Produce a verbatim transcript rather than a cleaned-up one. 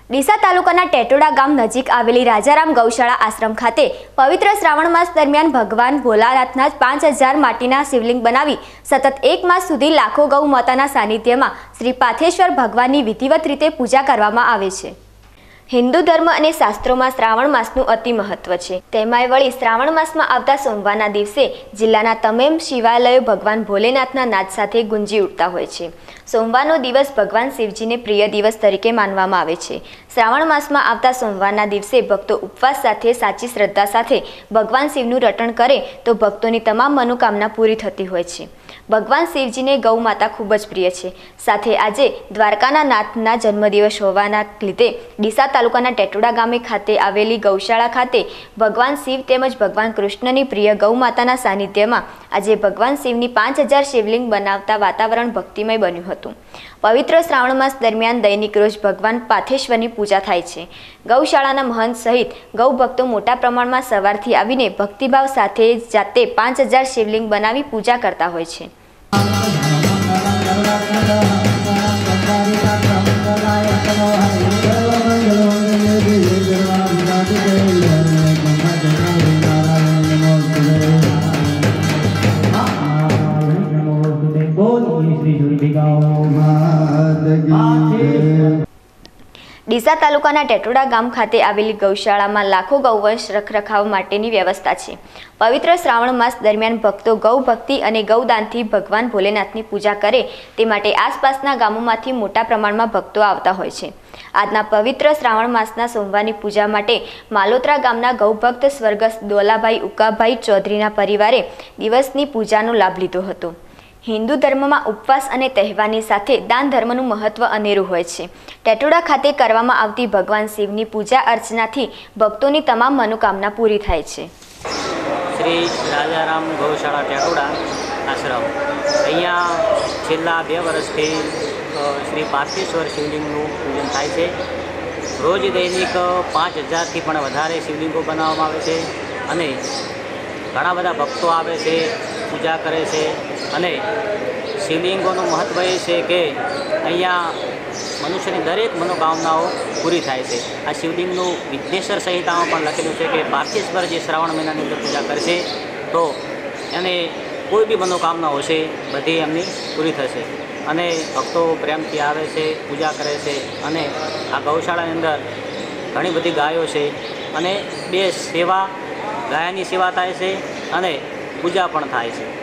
ડીસા તાલુકાના ટેટોડા ગામ નજીક આવેલી રાજારામ ગૌશાળા આશ્રમ ખાતે પવિત્ર શ્રાવણ માસ દરમિયાન ભગવાન ભોલાનાથના પાંચ હજાર માટીના શિવલિંગ બનાવી સતત એક માસ સુધી લાખો ગૌ માતાના સાનિધ્યમાં શ્રી પાથેશ્વર ભગવાનની વિધિવત રીતે પૂજા કરવામાં આવે છે। હિન્દુ ધર્મ અને શાસ્ત્રોમાં શ્રાવણ માસનું અતિ મહત્વ છે। તેમાંય વળી શ્રાવણ માસમાં આવતા સોમવારના દિવસે જિલ્લાના તમામ શિવાલયો ભગવાન ભોલેનાથના નાદ સાથે ગુંજી ઉઠતા હોય છે। સોમવારનો દિવસ ભગવાન શિવજીને પ્રિય દિવસ તરીકે માનવામાં આવે છે। શ્રાવણ માસમાં આવતા સોમવારના દિવસે ભક્તો ઉપવાસ સાથે સાચી શ્રદ્ધા સાથે ભગવાન શિવનું રટણ કરે તો ભક્તોની તમામ મનોકામના પૂરી થતી હોય છે। ભગવાન શિવજીને ગૌ માતા ખૂબ જ પ્રિય છે। સાથે આજે દ્વારકાના નાથના જન્મદિવસ હોવાના લીધે ડીસા તાલુકાના ટેટોડા ગામે ખાતે આવેલી ગૌશાળા ખાતે ભગવાન શિવ તેમજ ભગવાન કૃષ્ણની પ્રિય ગૌ માતાના સાનિધ્યમાં આજે ભગવાન શિવની પાંચ હજાર શિવલિંગ બનાવતા વાતાવરણ ભક્તિમય બન્યું હતું। પવિત્ર શ્રાવણ માસ દરમિયાન દૈનિક રોજ ભગવાન પાથેશ્વરની પૂજા થાય છે। ગૌશાળાના મહંત સહિત ગૌ ભક્તો મોટા પ્રમાણમાં સવારથી આવીને ભક્તિભાવ સાથે જાતે પાંચ હજાર શિવલિંગ બનાવી પૂજા કરતા હોય છે। ડીસા તાલુકાના ટેટોડા ગામ ખાતે આવેલી ગૌશાળામાં લાખો ગૌવંશ રખરખાવ માટેની વ્યવસ્થા છે। પવિત્ર શ્રાવણ માસ દરમિયાન ભક્તો ગૌ ભક્તિ અને ગૌદાનથી ભગવાન ભોલેનાથની પૂજા કરે તે માટે આસપાસના ગામોમાંથી મોટા પ્રમાણમાં ભક્તો આવતા હોય છે। આજના પવિત્ર શ્રાવણ માસના સોમવારની પૂજા માટે માલોત્રા ગામના ગૌભક્ત સ્વર્ગસ્થ દોલાભાઈ ઉકાભાઈ ચૌધરીના પરિવારે દિવસની પૂજાનો લાભ લીધો હતો। હિન્દુ ધર્મમાં ઉપવાસ અને તહેવારની સાથે દાન ધર્મનું મહત્વ અનેરું હોય છે। ટેટોડા ખાતે કરવામાં આવતી ભગવાન શિવની પૂજા અર્ચનાથી ભક્તોની તમામ મનોકામના પૂરી થાય છે। શ્રી રાજારામ ગૌશાળા ટેટોડા આશ્રમ અહીંયા છેલ્લા બે વર્ષથી શ્રી પાથેશ્વર શિવલિંગનું પૂજન થાય છે। રોજ દૈનિક પાંચ હજારથી પણ વધારે શિવલિંગો બનાવવામાં આવે છે અને ઘણા બધા ભક્તો આવે છે, પૂજા કરે છે અને શિવલિંગોનું મહત્ત્વ એ છે કે અહીંયા મનુષ્યની દરેક મનોકામનાઓ પૂરી થાય છે। આ શિવલિંગનું વિઘ્નેશ્વર સંહિતામાં પણ લખેલું છે કે પાથેશ્વર જે શ્રાવણ મહિનાની અંદર પૂજા કરશે તો એને કોઈ બી મનોકામના હશે બધી એમની પૂરી થશે અને ભક્તો પ્રેમથી આવે છે, પૂજા કરે છે અને આ ગૌશાળાની અંદર ઘણી બધી ગાયો છે અને બે સેવા ગાયની સેવા થાય છે અને પૂજા પણ થાય છે।